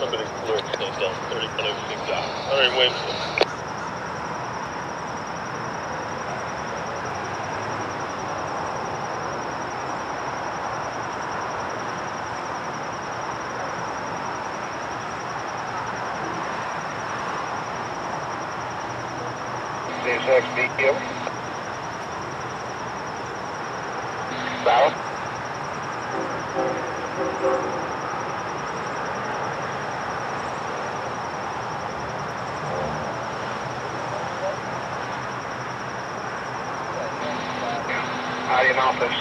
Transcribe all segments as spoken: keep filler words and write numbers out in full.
somebody clear extent down thirty-five big dot. All right, Wednesday. six B Q. South. Out in office.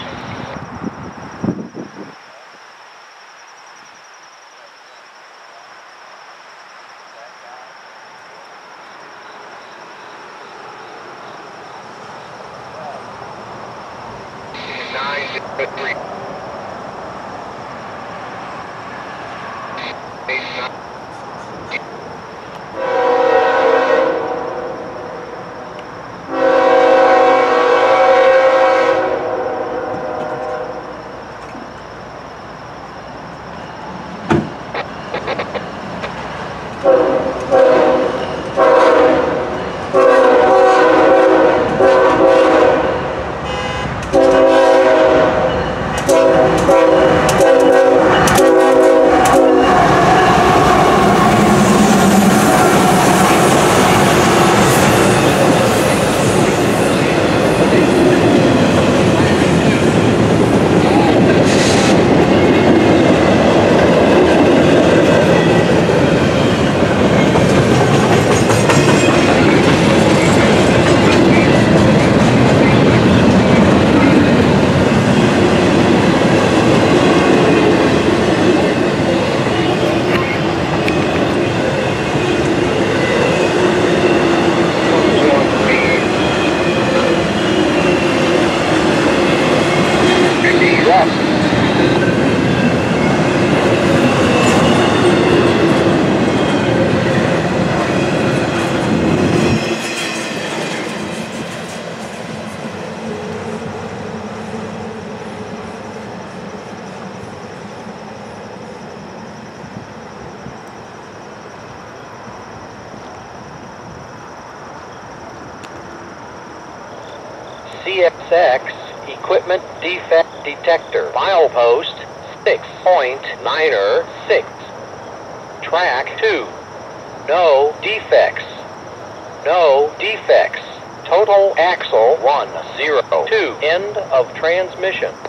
Nine zero three. Eight nine. C X X Equipment Defect Detector. Milepost six point nine six. Track two. No defects. No defects. Total axle one zero two. End of transmission.